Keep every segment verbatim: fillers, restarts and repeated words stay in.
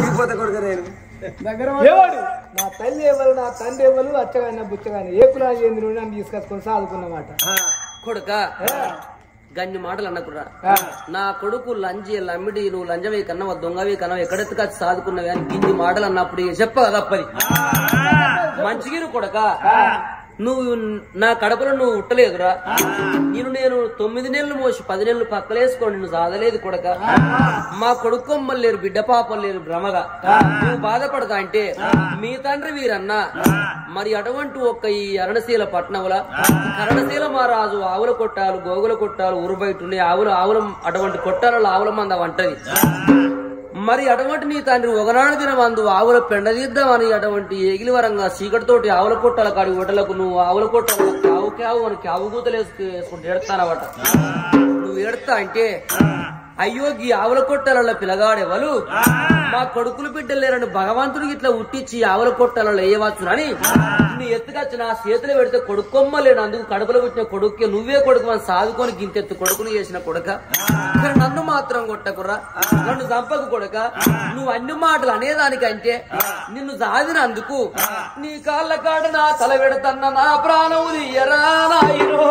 దిగిపోతా కొడుకు నేను దగ్గర నా తల్లి ఎవరు నా తండ్రి ఎవరు అచ్చగాని బుచ్చగాని ఏ కులా చెందిన నన్ను తీసుకొచ్చుకొని సాదుకున్నమాట కొడుక గన్ని మాటలు అన్నకురా నా కొడుకు లంజి లమ్మిడి నువ్వు లంజవి కన్నవ దొంగవి కన్నవ ఎక్కడెత్తుకొచ్చి సాదుకున్నవి అని గిన్ని మాటలు అన్నప్పుడు చెప్ప తప్పది మంచిగిరు కొడక నువ్వు నా కడపలో నువ్వు ఉట్టలేదురా నేను నేను తొమ్మిది నెలలు మోసి పది నెలలు పక్కలేసుకోండి నువ్వు సాధలేదు కొడక మా కొడుకొమ్మలు లేరు బిడ్డ పాపలు లేరు భ్రమగా నువ్వు బాధపడతా అంటే మీ తండ్రి వీరన్నా మరి అటువంటి ఒక్క ఈ అరణశీల పట్నంలో కరణశీల మహారాజు ఆవుల కొట్టాలు గోగుల కొట్టాలు ఊరు బయట ఉండే ఆవుల ఆవుల అటువంటి కొట్టాలలో ఆవుల మంద వంటది మరి అటువంటి నీ తండ్రి ఒకనాడు దిన మందు ఆవుల పెండదీద్దామని అటువంటి ఎగిలి వరంగా చీకటితోటి ఆవుల కొట్టాల కాడి ఒటలకు నువ్వు ఆవుల కొట్టాల కావు కావు అని కావు కూతలు వేసుకుంటూ ఏడతానవట నువ్వు ఏడతా అంటే అయ్యో ఈ ఆవుల కొట్టాలలో పిలగాడేవాళ్ళు మా కొడుకులు బిడ్డలేరని భగవంతుడికి ఇట్లా ఉట్టించి ఆవుల కొట్టాలలో వేయవచ్చునని నీ ఎత్తుకొచ్చి నా చేతులు పెడితే కొడుకొమ్మలేను అందుకు కడుపులో పుట్టిన కొడుక్కి నువ్వే కొడుకు అని సాదుకొని గింతెత్తు కొడుకుని చేసిన కొడుక నన్ను మాత్రం కొట్టకురా నన్ను చంపకు కొడుక నువ్వు అన్ని మాటలు అనేదానికంటే నిన్ను సాదినందుకు నీ కాళ్ళ కాడ నా తల పెడతన్న నా ప్రాణము తీయరా నాయనో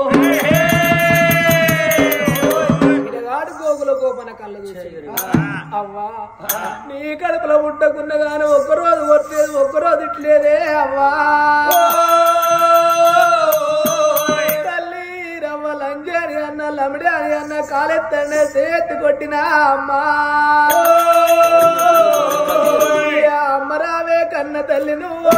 గోగుల గోపన కళ్ళ అవ్వా నీ కడుపులో పుట్టకున్న గాని ఒక్కరోజు కొట్టలేదు ఒక్కరోజు ఇట్లేదే అవ్వా తల్లి రవ్వ లంజాని అన్న లమిడి అని అన్న కాలెత్తనే చేతి కొట్టినా అమ్మా అమ్మరావే కన్న తల్లి నువ్వు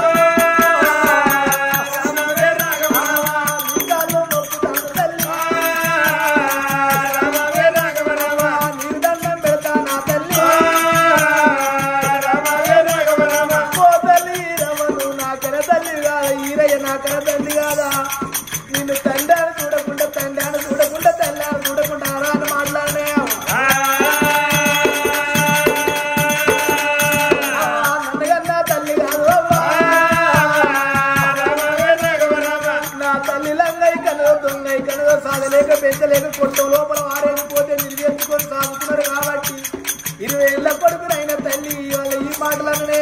సాగలేక పెంచలేక కొట్ట లోపల వారేకపోతే నిలివేసుకొని సాగుతున్నారు కాబట్టి ఇరవై ఏళ్ళ కొడుకునైన తల్లి వాళ్ళ ఈ మాటలనే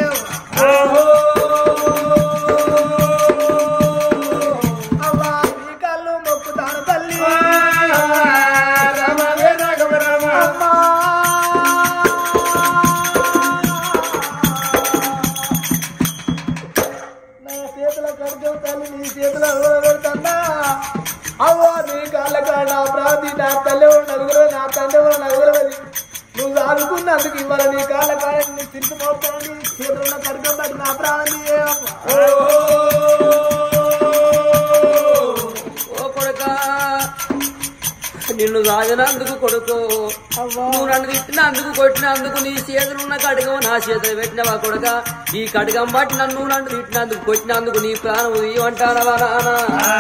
అవ్వా ఈ కళ్ళు మొక్కుతాను తల్లి అమ్మా నా చేతుల కర్జం తల్లి నీ చేతుల పెడతా అవ్వా నీ కాళ్ళ కాడ నా ప్రాంతి నా తల్లి నలుగురు నా తండ్రి నలుగురు నువ్వు ఆదుకున్నందుకు ఇవాళ నీ కాళ్ళ కాడ నీ తిరిగి మోస్తాను నీ చేతులున్న కడుపు బట్టి నా ప్రాంతి ఓ కొడుక నిన్ను సాగినందుకు కొడుకు నువ్వు నన్ను తిట్టినందుకు కొట్టినందుకు నీ చేతులున్న కడుగవు నా చేతులు పెట్టినవా కొడుక ఈ కడుగం బట్టి నన్ను నన్ను తిట్టినందుకు కొట్టినందుకు నీ ప్రాణం ఇవ్వంటానవా నాన్న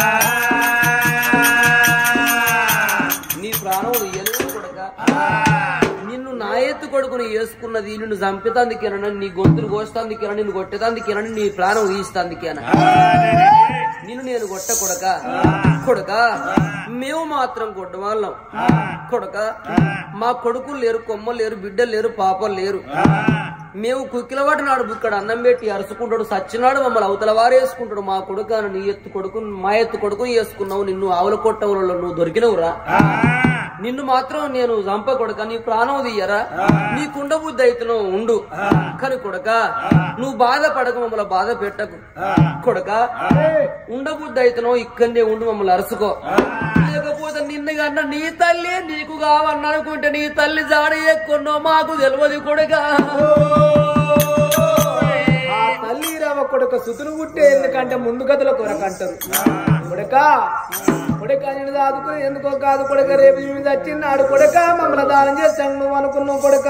నీ ప్రాణం ఇయ్యలేదు కొడుక నిన్ను నా ఎత్తు కొడుకుని వేసుకున్నది నిన్ను చంపేతందుకేనా నీ గొంతులు కోస్తాందుకేనా నిన్ను కొట్టేతందుకేనా నీ ప్రాణం తీస్తాందుకేనా నిన్ను నేను కొట్ట కొడక కొడక మేము మాత్రం కొట్ట వాళ్ళం కొడక మా కొడుకులు లేరు కొమ్మలు లేరు బిడ్డలు లేరు పాపలు లేరు మేము కుక్కిలవాటి నాడు ఇక్కడ అన్నం పెట్టి అరుచుకుంటాడు సచ్చినాడు మమ్మల్ని అవతల వారేసుకుంటాడు మా కొడుకు నీ ఎత్తు కొడుకు మా ఎత్తు కొడుకుని వేసుకున్నావు నిన్ను ఆవుల కొట్టవులలో నువ్వు దొరికినవురా నిన్ను మాత్రం నేను చంప కొడక నీ ప్రాణం తీయరా నీ కుండ బుద్ధి అయితేనో ఉండు కానీ కొడక నువ్వు బాధపడక మమ్మల్ని బాధ పెట్టకు కొడక ఉండబుద్ధి అయితేనో ఇక్కడనే ఉండు మమ్మల్ని అరుసుకో లేకపోతే నిన్ను కన్నా నీ తల్లి నీకు కావన్ననుకుంటే నీ తల్లి జాడ ఎక్కున్నో మాకు తెలియదు కొడక తల్లి రావ కొడుక సుతులు పుట్టే ఎందుకంటే ముందు గదుల కొరకు అంటారు కొడక కొడక నేను దాదుకుని ఎందుకో కాదు కొడక రేపు మీద వచ్చిన్నాడు కొడక మమ్మల్ని దానం చేస్తాను నువ్వు అనుకున్నావు కొడక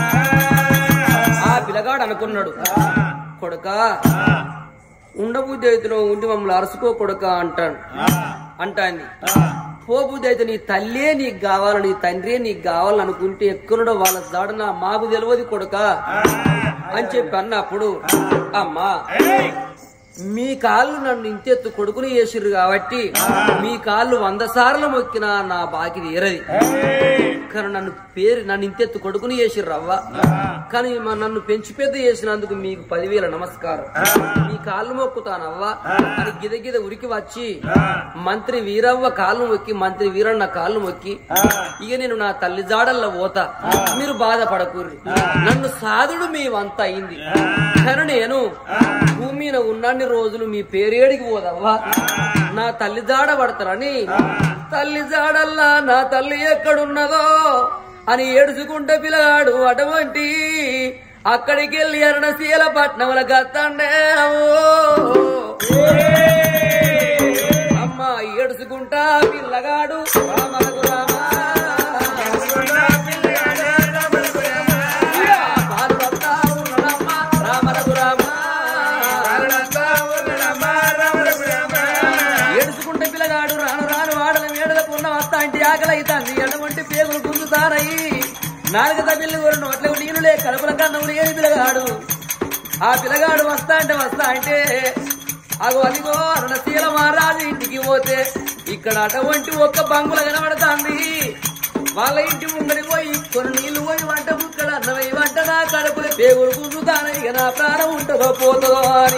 ఆ పిల్లగాడు అనుకున్నాడు కొడక ఉండబుద్ధి అయితే ఉండి మమ్మల్ని అరుసుకో కొడక అంటాడు అంటాంది పోబుద్ధి అయితే నీ తల్లే నీకు కావాలి నీ తండ్రే నీకు కావాలని అనుకుంటే ఎక్కడో వాళ్ళ జాడన మాకు తెలియదు కొడక అని చెప్పి అన్నప్పుడు అమ్మా మీ కాళ్ళు నన్ను ఇంతెత్తు కొడుకుని చేసిర్రు కాబట్టి మీ కాళ్ళు వంద సార్లు మొక్కినా నా బాకి తీరది. కానీ నన్ను పేరు నన్ను ఇంతెత్తు కొడుకుని చేసిర్రు అవ్వ, కానీ నన్ను పెంచి పెద్ద చేసినందుకు మీకు పదివేల నమస్కారం, మీ కాళ్ళు మొక్కుతానవ్వ అని గిద గిద ఉరికి వచ్చి మంత్రి వీరవ్వ కాళ్ళు మొక్కి మంత్రి వీరన్న కాళ్ళు మొక్కి ఇక నేను నా తల్లి జాడల్లో పోతా, మీరు బాధపడకూర్రి, నన్ను సాధుడు మీ వంత అయింది. కానీ నేను భూమి మీద ఉన్నన్ని రోజులు మీ పేరేడికి పోదవ్వా, నా తల్లి జాడ పడతారని తల్లి జాడల్లా నా తల్లి ఎక్కడున్నదో అని ఏడుచుకుంటే పిల్లగాడు అటువంటి అక్కడికి వెళ్ళి అరుణశీల పట్నంలో గత్తండే అమ్మ ఏడుచుకుంటా పిల్లగాడు రామలకు రామ ఆకలైతాంది, ఎడమంటి పేగులు గుంజుతారయి, నాలుగు తమిళ్ళు కూడా నోట్ల నీళ్ళులే కడుపుల కన్నం లేని పిల్లగాడు. ఆ పిల్లగాడు వస్తా అంటే వస్తా అంటే అగో అదిగో అరుణశీల మహారాజు ఇంటికి పోతే ఇక్కడ అటువంటి ఒక్క బంగుల కనబడతాంది. వాళ్ళ ఇంటి ముంగడి పోయి కొన్ని నీళ్లు పోయి వంట ముక్కడు అన్నమై వంట నా కడుపుల పేగులు గుంజుతానని ఇక నా ప్రాణం ఉంటుందో పోతుందో అని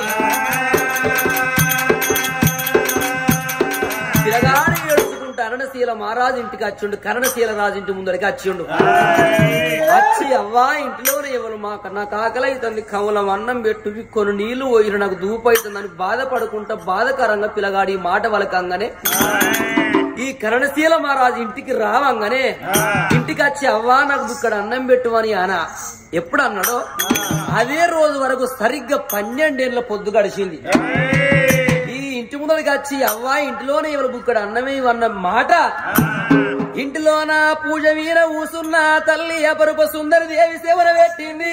పిల్లగాడు కరణశీల మహారాజు ఇంటికి వచ్చిండు. కరణశీల రాజు ఇంటి ముందరికి వచ్చిండు. వచ్చి అవ్వా ఇంట్లోనే ఎవరు మా కన్నా కాకలైతుంది, కవులం అన్నం పెట్టు కొన్ని నీళ్లు పోయిన నాకు దూపైతుందని బాధపడుకుంటా బాధకరంగా పిల్లగాడి మాట వలకంగానే ఈ కరణశీల మహారాజు ఇంటికి రావంగానే ఇంటికి వచ్చి అవ్వా నాకు ఇక్కడ అన్నం పెట్టు అని ఆయన ఎప్పుడు అన్నాడో అదే రోజు వరకు సరిగ్గా పన్నెండేళ్ల పొద్దు గడిచింది. ఇంటి ముందరికి వచ్చి అవ్వా ఇంటిలోనే ఎవరు బుక్కడ అన్నమే అన్న మాట ఇంటిలోన పూజ వీర ఊసున్న తల్లి అపరూప సుందరి దేవి సేవన పెట్టింది.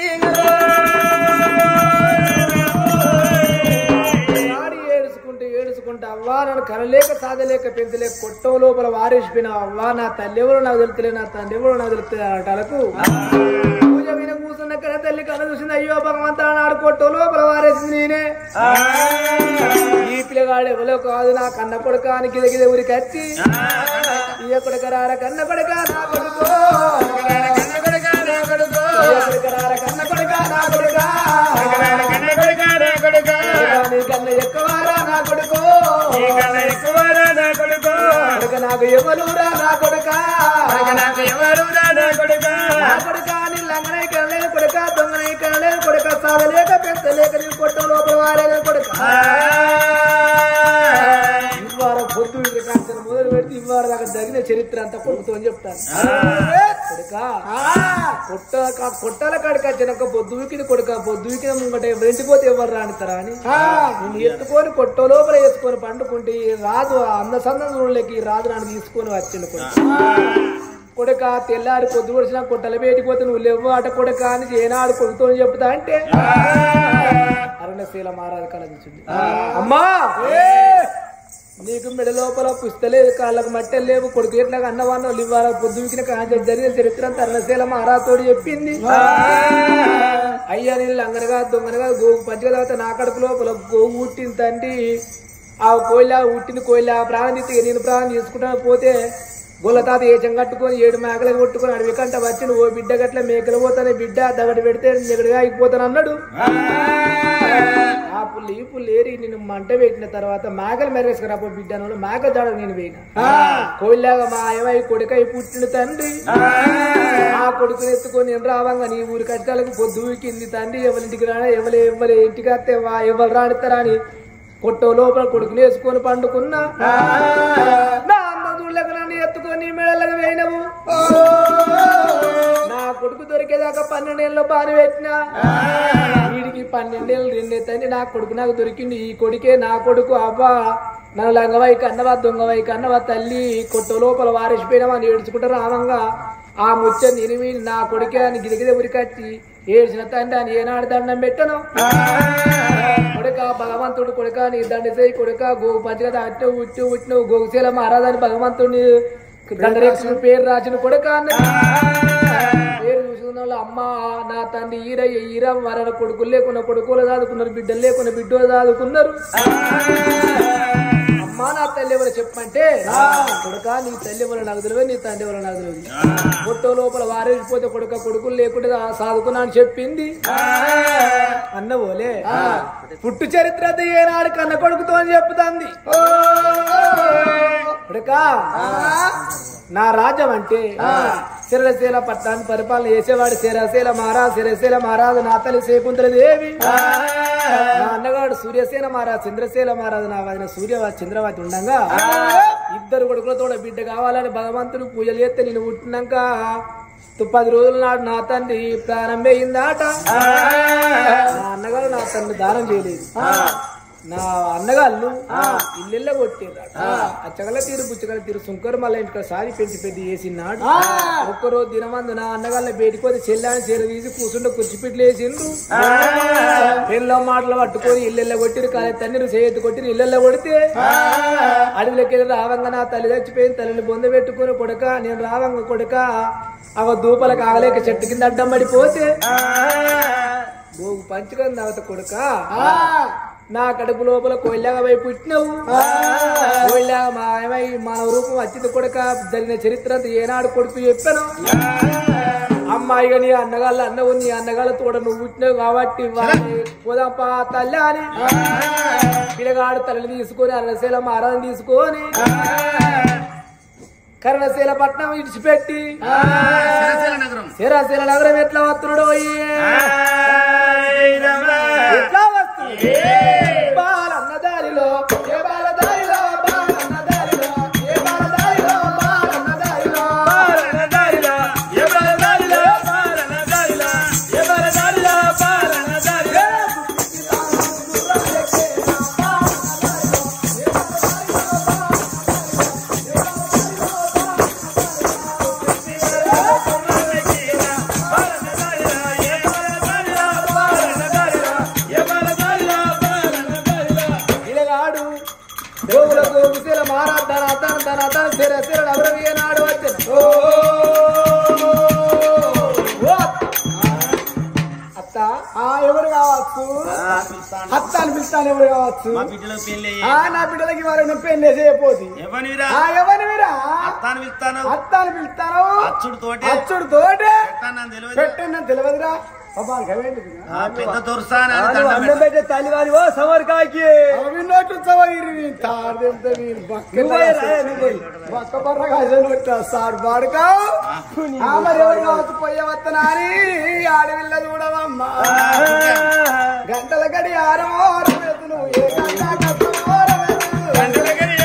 ఏడుచుకుంటూ ఏడుచుకుంటూ అవ్వా నన్ను కనలేక సాధలేక పెంచలేక కొట్టం లోపల వారేసిపోయినా అవ్వా నా తల్లి ఎవరో నాకు తెలుతులే నా తండ్రి ఎవరో నాకు తెలుస్తుంది అంటాలకు పూజ మీద కూర్చున్న కన తల్లి కన చూసింది. అయ్యో భగవంతా నాడు కొట్టం లోపల వారేసింది నేనే, ఈ పిల్లగాడు ఎవరో కాదు నా కన్న కొడుక అని గిద గిద ఊరికి వచ్చి ఈ కొడుక రార కన్న కొడుక నా కొడుకో కన్న కొడుక నా కొడుకో కన్న కొడుక నా కొడుక నీ కన్న ఎక్కువారా నా కొడుకో ఎక్కువారా నా కొడుకో కొడుక నాకు ఎవరురా నా కొడుక నాకు ఎవరురా నా కొడుక నా కొడుక నీ లంగనై కనలేదు కొడుక దొంగనై కనలేదు కొడుక సాధలేక పెంచలేక నీ కొట్టం లోపల వారేన కొడుక ఇవ్వార పొద్దు కాంచిన మొదలు పెడితే ఇవ్వారు దాకా జరిగిన చరిత్ర అంతా కొడుకుతో అని చెప్తాను. కొడుక కొట్ట కొట్టాల కాడికి వచ్చినాక పొద్దు వీకిని కొడుక పొద్దు వీకిన ముంగట వెంటిపోతే ఎవరు రానిస్తారా అని నేను ఎత్తుకొని కొట్ట లోపల వేసుకొని పండుకుంటే రాదు అన్న సందం చూడలేక రాదు నన్ను తీసుకొని వచ్చిండు కొడుక. కొడుక తెల్లారి పొద్దు పొడిచినా కొట్టల బయటిపోతే నువ్వు లేవు అట కొడుక అని ఏనాడు కొడుకుతో చెప్తా అంటే అరుణశీల మహారాజు కనిపించింది. అమ్మా నీకు మెడ లోపల పుస్తలేదు కాళ్ళకు మట్టెలు లేవు కొడుకు ఎట్లాగా అన్నవాళ్ళు ఇవ్వాల పొద్దుకిన కాంచె జరిగిన చరిత్ర అంతా అరుణశీల మహారాజుతో చెప్పింది. అయ్యా నీళ్ళు అంగనగా దొంగనగా గోగు పంచగా తర్వాత నా కడుపు లోపల గోగు ఉట్టింది తండ్రి, ఆ కోయిలా ఉట్టింది కోయిలా ప్రాణం తీసి నేను ప్రాణం తీసుకుంటాను పోతే గొల్ల తాత ఏచం కట్టుకొని ఏడు మేకలు కొట్టుకొని అడవి కంట వచ్చి ఓ బిడ్డ గట్ల మేకలు పోతానే బిడ్డ దగడి పెడితే ఎగడిగా అయిపోతాను అన్నాడు. ఆ పుల్లు ఈ పుల్లు ఏరి నేను మంట పెట్టిన తర్వాత మేకలు మెరవేసుకురా పో బిడ్డ అన్నాడు. మేక జాడ నేను పోయిన కోయిలాగా మా ఏమై కొడుకై పుట్టిన తండ్రి ఆ కొడుకుని ఎత్తుకొని నేను రావంగా నీ ఊరి కష్టాలకు పొద్దు కింది తండ్రి ఎవరింటికి రానా ఎవరు ఎవరు ఇంటికి వస్తే ఎవరు రానిస్తారా అని కొట్టో లోపల కొడుకుని వేసుకొని పండుకున్నా నా అమ్మ దూళ్ళకు నన్ను ఎత్తుకొని మెడలకు వేయినవు నా కొడుకు దొరికేదాకా పన్నెండేళ్ళు బారి పెట్టినా వీడికి పన్నెండేళ్ళు రెండేతండి నా కొడుకు నాకు దొరికింది. ఈ కొడుకే నా కొడుకు అవ్వ నన్ను లంగవై కన్నవా దొంగవై కన్నవా తల్లి కొట్ట లోపల వారేసిపోయినావా అని ఏడ్చుకుంటా రావంగా ఆ ముచ్చ నిరిమి నా కొడుకే అని గిరిగిరి ఉరికట్టి ఏడ్చిన తండ్రి అని ఏనాడు దండం పెట్టను కొడుక భగవంతుడు కొడుక నీ దండ చేయి కొడుక గోగు పంచగా అట్టు ఉట్టు ఉట్టిన గోగుశీల మహారాజాని భగవంతుడిని దండరేక్ష పేరు రాసిన కొడుక అన్న పేరు చూసిన ఉన్న అమ్మ నా తండ్రి ఈరయ్య ఈర మరణ కొడుకులు లేకున్న కొడుకులు దాదుకున్నారు బిడ్డలు లేకున్న బిడ్డలు దాదుకున్నారు అమ్మా నా తల్లి ఎవరు చెప్పమంటే కొడుక నీ తల్లి ఎవరు నాకు తెలియదు నీ తండ్రి ఎవరు నాకు తెలియదు పొట్టో లోపల వారేసిపోతే కొడుక కొడుకులు లేకుండా సాదుకున్నా అని చెప్పింది అన్నవోలే పుట్టు చరిత్ర ఏనాడు కన్న కొడుకుతో అని చెప్తాంది కొడుక నా రాజ్యం అంటే శిరశీల పట్టాన్ని పరిపాలన చేసేవాడు శిరశీల మహారాజు శిరశీల మహారాజు నా తల్లి శకుంతల దేవి నా అన్నగాడు సూర్యసేన మహారాజు చంద్రశీల మహారాజు నా వదిన సూర్యవతి చంద్రవతి ఉండగా ఇద్దరు కొడుకులతో బిడ్డ కావాలని భగవంతుడు పూజలు చేస్తే నేను పుట్టినాక పది రోజుల నాడు నా తండ్రి ప్రాణం వేయిందాట నా అన్నగారు నా తండ్రి దానం చేయలేదు నా అన్నగాళ్ళు ఇల్లెల్ల కొట్టారు అచ్చగల తీరు పుచ్చగల తీరు సుంకరు మళ్ళీ ఇంటికి సారి పెంచి పెద్ద వేసినాడు ఒక్కరోజు దినమందు నా అన్నగాళ్ళ బయటికి చెల్లాని చీర తీసి కూర్చుంటే కుర్చిపిట్లు వేసిండు పెళ్ళ మాటలు పట్టుకొని ఇల్లెల్ల కొట్టిరు కానీ తన్నీరు చేయెత్తు కొట్టిరు ఇల్లెల్ల కొడితే అడవిలోకి రావంగా నా తల్లి చచ్చిపోయింది తల్లిని బొంద పెట్టుకుని కొడక నేను రావంగ కొడక అవ దూపలకు ఆగలేక చెట్టు కింద అడ్డం పడిపోతే గోగు పంచుకొని తర్వాత కొడక నా కడుపు లోపల కోయిలాగా పోయి పుట్టినవు కోయిలాగా మాయమై మానవ రూపం వచ్చింది కొడుక జరిగిన చరిత్ర అంతా ఏనాడు కొడుకు చెప్పాను అమ్మాయిగా నీ అన్నగాళ్ళ అన్నవు నీ అన్నగాళ్ళ తోడ నువ్వు పుట్టినావు కాబట్టి పోదాంపా తల్లి అని పిల్లగాడు తల్లిని తీసుకొని అన్నశీల మారాన్ని తీసుకొని కర్ణశీల పట్నం ఇడిచిపెట్టి శిరశీల నగరం ఎట్లా వస్తున్నాడు ఎట్లా వస్తుంది బాలన్న దారిలో ఏ బాల దారిలో బాలన్న దారిలో ఏ బాల దారిలో బాలన్న దారిలో బాలన్న దారిలో ఏ బాల దారిలో బాలన్న దారిలో ఏ బాల దారిలో బాలన్న దారిలో ఎవరు కావచ్చు అత్త అనిపిస్తాను ఎవరు కావచ్చు నా బిడ్డలకి వారు పెళ్లి చేయపోతే ఎవరివిరా అత్త అని పిలుస్తాను అచ్చుడు తోటి అచ్చుడు తోటి పెట్టండి తెలియదురా పెద్ద దొరసాన తల్లివారి ఓ సవర్కాకి నోట్లు సవగిరి సార్ బాడుకా మరి ఎవరు కావచ్చు పోయే వత్తనా అని ఆడవిల్ల చూడవమ్మా గంటల గడి ఆరమో నువ్వు ఏ గంటల గడి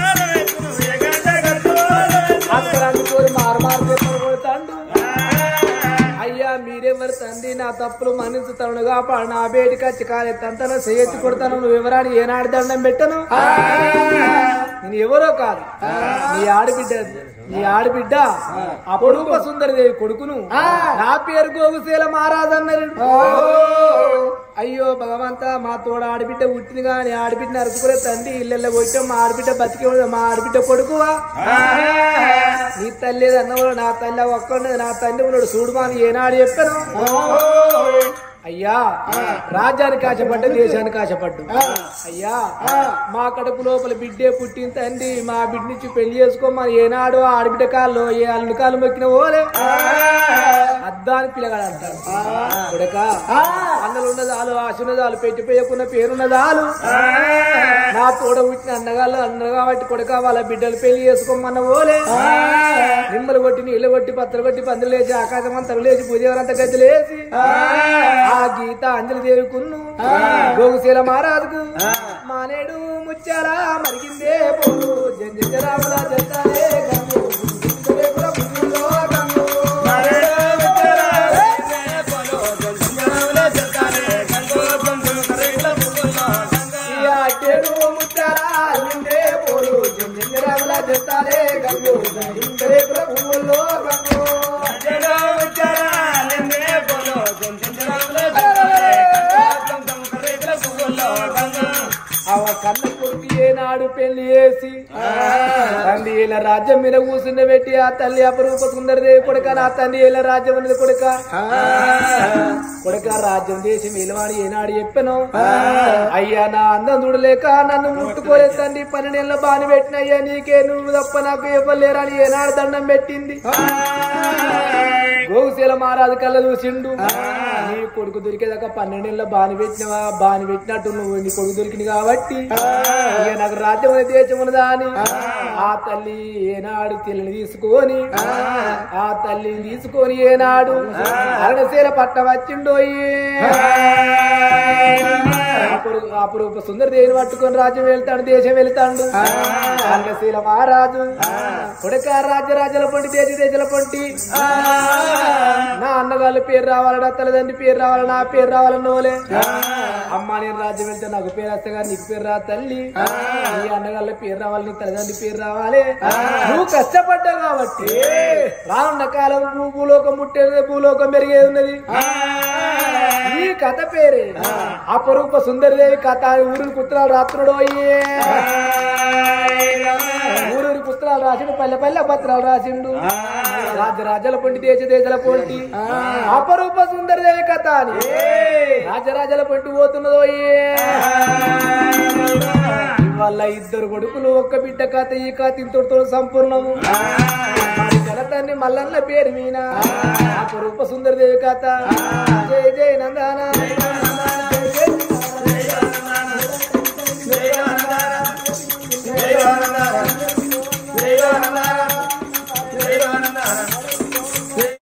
అక్కడ మారు మారు పేపర్ కొడతాడు అయ్యా మీరెవరు తండ్రి నా తప్పులు మన్నించుతాను కాపాడు నా బేటికి వచ్చి కాలెత్తంతను చేయెత్తి కొడతాను నువ్వు ఎవరాని ఏనాడు దండం పెట్టను నేను ఎవరో కాదు నీ ఆడబిడ్డ నీ ఆడబిడ్డ అపురూప సుందరదేవి కొడుకును నా పేరు గోగుశీల మహారాజు అన్నారు అయ్యో భగవంత మా తోడ ఆడబిడ్డ పుట్టింది కానీ ఆడబిడ్డ నరుకునే తండ్రి ఇళ్ళల్లో కొట్టాం మా ఆడబిడ్డ బతికే మా ఆడబిడ్డ కొడుకువా నీ తల్లి అన్నవాడు నా తల్లి ఒక్కడు నా తండ్రి ఉన్నాడు చూడుమా అని ఏనాడు చెప్పాను అయ్యా రాజ్యానికి ఆశపడ్డ దేశానికి ఆశపడ్డు అయ్యా మా కడుపు లోపల బిడ్డే పుట్టిన తండ్రి మా బిడ్డ నుంచి పెళ్లి చేసుకోమని ఏనాడు ఆడబిడ్డ కాళ్ళు ఏ అల్లు కాళ్ళు మొక్కిన ఓలే అద్దాని పిల్లగాడు అంటారు కొడక అన్నలు ఉన్నదాలు ఆశున్నదాలు పెట్టిపోయకున్న పేరున్నదాలు నా తోడ పుట్టిన అన్నగాళ్ళు అన్న కాబట్టి కొడక వాళ్ళ బిడ్డలు పెళ్లి చేసుకోమన్న ఓలే నిమ్మలు కొట్టి నీళ్ళు కొట్టి పత్రలు కొట్టి పందులు లేచి ఆకాశం అంతా లేచి పూజవరంతా గది లేచి ఆ గీత అంజలి దేవుకును గోగుశీల మహారాజుకు మానేడు ముచ్చారా మరిగిందే పోలు జంజరాముల జంతాలే గంగు జంతాలే గంగు పువ్వుల్లో గంగు అవ కన్న కొడుకు ఏనాడు పెళ్లి చేసి తండ్రి ఇలా రాజ్యం మీద కూర్చుండ పెట్టి ఆ తల్లి అపరూప సుందరదేవి కొడుక నా తండ్రి ఇలా రాజ్యం ఉన్నది కొడుక కొడుక రాజ్యం దేశం ఇలవాడి ఏనాడు చెప్పాను అయ్యా నా అందం చూడలేక నన్ను ముట్టుకోలేదు తండ్రి పన్నెండేళ్ళ బాని పెట్టిన అయ్యా నీకే నువ్వు తప్ప నాకు ఇవ్వలేరా అని ఏనాడు దండం పెట్టింది గోగుశీల మహారాజు కళ్ళ చూసిండు నీ కొడుకు దొరికేదాకా పన్నెండేళ్ళ బాని పెట్టినవా బాని పెట్టినట్టు నువ్వు నీ కొడుకు దొరికింది కాబట్టి ఇక నాకు రాజ్యం అనేది దేశం ఉన్నదా అని ఆ తల్లి ఏనాడు తెల్లని తీసుకొని ఆ తల్లిని తీసుకొని ఏనాడు అరణశీల పట్ట వచ్చిండోయి అప్పుడు అపురూప సుందర దేవిని పట్టుకొని రాజ్యం వెళ్తాడు దేశం వెళ్తాడు అరణశీల మహారాజు కొడుక రాజ్య రాజ్యాల పొంటి దేశ దేశాల పొంటి నా అన్నగాళ్ళ పేరు రావాలన్నా తల్లిదండ్రి పేరు రావాలి నా పేరు రావాలన్నోలే అమ్మ నేను రాజ్యం వెళ్తే నాకు పేరు వస్తే కానీ నీకు పేరు రా తల్లి నీ అన్నగాళ్ళ పేరు రావాలి నీ తల్లిదండ్రి పేరు రావాలి నువ్వు కష్టపడ్డావు కాబట్టి రానున్న కాలం నువ్వు భూలోకం ముట్టేది భూలోకం పెరిగేది ఉన్నది ఈ కథ పేరే అపరూప సుందరదేవి కథ ఊరికి పుస్తకాలు రాత్రుడు అయ్యే ఊరూరి పుస్తకాలు రాసిండు పల్లె పల్లె పత్రాలు రాసిండు రాజరాజల పొంటి దేశ దేశాల పొంటి అపరూప సుందరదేవి కథ అని రాజరాజల పొంటి పోతున్నదో ఇవాళ ఇద్దరు కొడుకులు ఒక్క బిడ్డ కథ ఈ కథ ఇంతటితో సంపూర్ణము కథని మల్లన్న పేరు మీన అపరూప సుందరదేవి కథ జయ జయ నందన జయ జయ